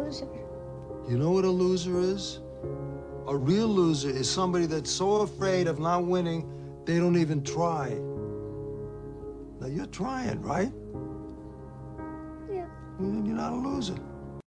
loser. You know what a loser is? A real loser is somebody that's so afraid of not winning, they don't even try. Now, you're trying, right? Yeah. Well, then you're not a loser.